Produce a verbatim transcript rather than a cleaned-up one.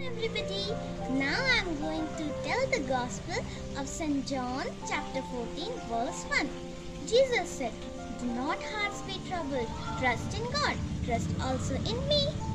Everybody, now I am going to tell the Gospel of Saint John chapter fourteen verse one. Jesus said, "Do not hearts be troubled, trust in God, trust also in me.